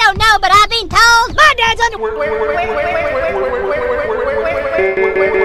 don't know, but I've been told my dad's under.